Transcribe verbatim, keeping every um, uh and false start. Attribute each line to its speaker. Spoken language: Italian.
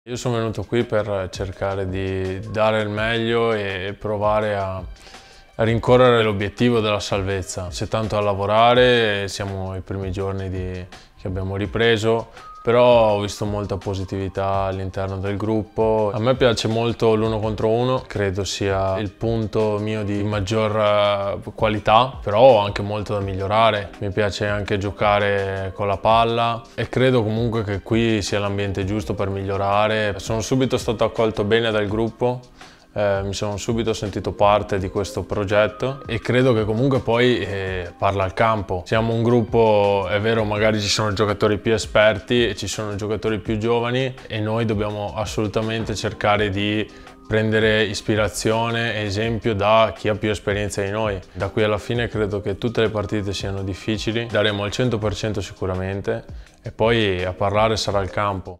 Speaker 1: Io sono venuto qui per cercare di dare il meglio e provare a, a rincorrere l'obiettivo della salvezza. C'è tanto da lavorare, siamo ai primi giorni di, che abbiamo ripreso, però ho visto molta positività all'interno del gruppo. A me piace molto l'uno contro uno, credo sia il punto mio di maggior qualità, però ho anche molto da migliorare. Mi piace anche giocare con la palla e credo comunque che qui sia l'ambiente giusto per migliorare. Sono subito stato accolto bene dal gruppo. Eh, mi sono subito sentito parte di questo progetto e credo che comunque poi eh, parla al campo. Siamo un gruppo, è vero, magari ci sono giocatori più esperti e ci sono giocatori più giovani e noi dobbiamo assolutamente cercare di prendere ispirazione e esempio da chi ha più esperienza di noi. Da qui alla fine credo che tutte le partite siano difficili, daremo il cento per cento sicuramente e poi a parlare sarà il campo.